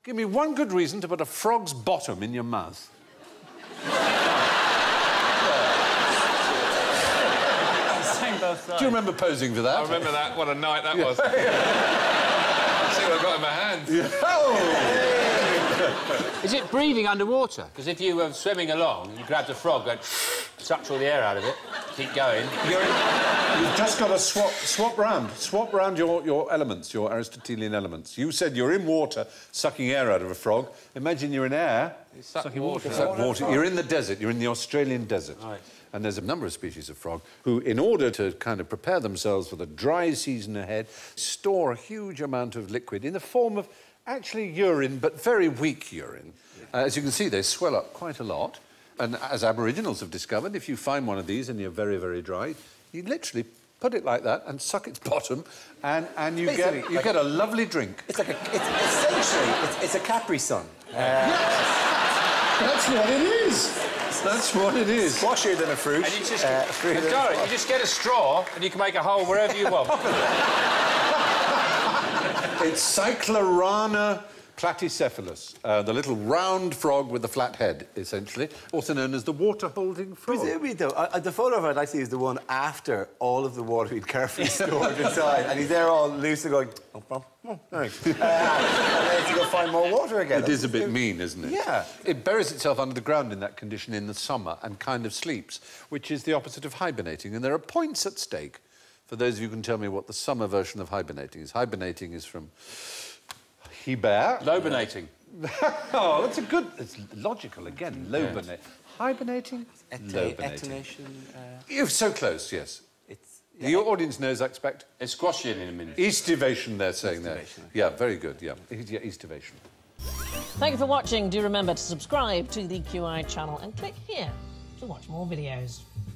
Give me one good reason to put a frog's bottom in your mouth. Do you remember posing for that? I remember that. What a night that was. See what I've got in my hand. Yeah. Oh. Is it breathing underwater? Because if you were swimming along, you grabbed a frog and sucked all the air out of it. Keep going. You've just got to swap round your elements, your Aristotelian elements. You said you're in water, sucking air out of a frog. Imagine you're in air, sucking water. You're in the desert. You're in the Australian desert. Right. And there's a number of species of frog who, in order to kind of prepare themselves for the dry season ahead, store a huge amount of liquid in the form of actually urine, but very weak urine. As you can see, they swell up quite a lot. And as Aboriginals have discovered, if you find one of these and you're very, very dry, you literally put it like that and suck its bottom, and you get a lovely drink. It's like it's a Capri Sun. Yes! That's what it is. That's what it is. Squashier than a fruit. And you just, Dara, you just get a straw and you can make a hole wherever you want. It's Cyclorana platycephalus, the little round frog with the flat head, essentially, also known as the water-holding frog. Presumably, though, the photo of it I'd like to see is the one after all of the water he'd carefully stored inside, and he's there all loose and going, thanks. And then to go find more water again. It is a bit mean, isn't it? Yeah. It buries itself under the ground in that condition in the summer and kind of sleeps, which is the opposite of hibernating. And there are points at stake for those of you who can tell me what the summer version of hibernating is. Hibernating is from hiber. Lobernating. Oh, that's a good... It's logical again. Lobernate. Hibernating? Etonation. You're so close, yes. It's... Yeah. Your audience knows, I expect. It's squashing in a minute. Eastivation, they're saying there. Okay. Yeah, very good, yeah. Yeah, eastivation. Thank you for watching. Do remember to subscribe to the QI channel and click here to watch more videos.